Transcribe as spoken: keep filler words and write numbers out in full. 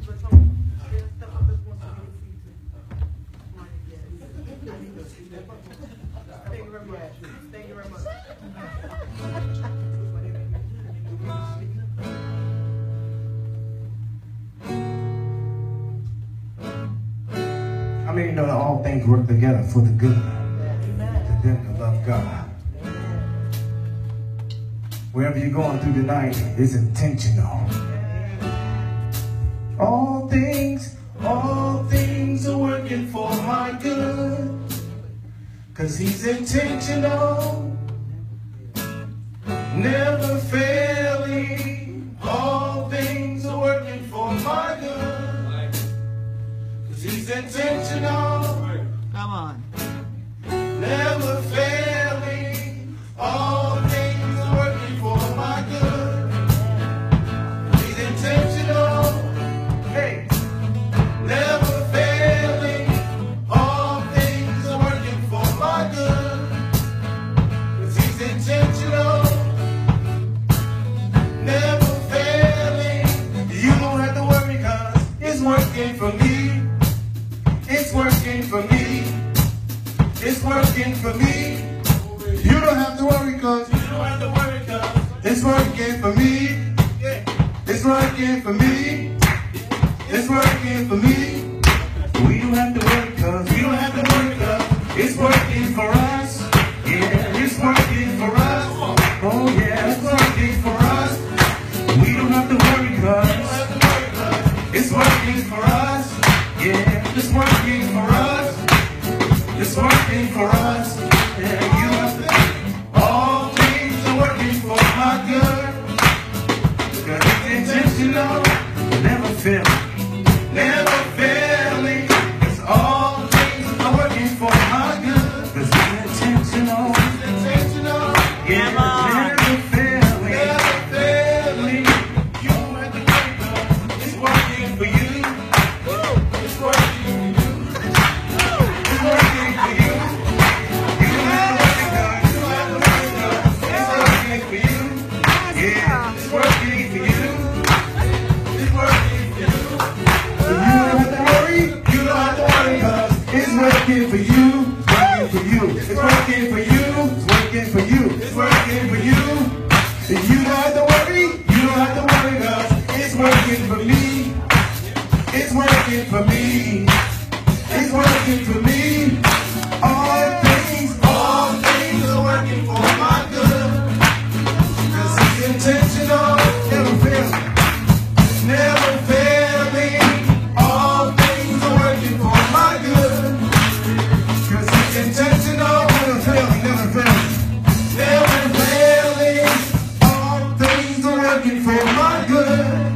Thank you very much. Thank you very much. How many know that all things work together for the good? To them that love God. Wherever you're going through tonight is intentional. All things, all things are working for my good. Cause he's intentional, never failing. All things are working for my good. Cause he's intentional. Come on. Never failing. All things are working for my good. He's intentional. Hey. Never failing. All things are working for my good. Cause he's intentional. Never failing. You don't have to worry cause it's working for me. It's working for me. It's working for me. You don't have to worry cause you don't have to worry cause it's working for me. It's working for me. It's working for me. We don't have to worry cause we don't have to worry cause it's working for us. Yeah, it's working for us. Oh yeah, it's working for us. We don't have to worry cause it's working for us. Yeah, it's working for us. It's working for us. Yeah, you have to. All things are working for my good. Because it's intentional. Never failing. Never failing. Because all things are working for my good. Because it's intentional. It's intentional. Yeah, never failing. Never failing. You don't have to worry because it's working for you. It's working for you. It's working for you. You don't have to worry because you don't have to worry because it's working for you. Yeah, it's working for you. It's working for you. You don't have to worry. You don't have to worry because it's working for you. Working for you. It's working for you. It's working for you. It's working for you. You don't have to worry. You don't have to worry because it's working for me. It's working for me. It's working for me. All things, all things are working for my good. Cause it's intentional, never failing, never failing. All things are working for my good. Cause it's intentional, never failing, never failing, never failing. All things are working for my good.